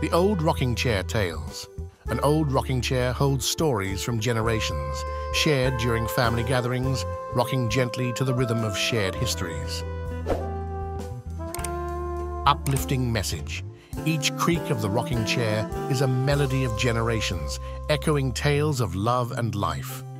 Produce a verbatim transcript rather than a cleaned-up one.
The Old Rocking Chair Tales. An old rocking chair holds stories from generations, shared during family gatherings, rocking gently to the rhythm of shared histories. Uplifting message. Each creak of the rocking chair is a melody of generations, echoing tales of love and life.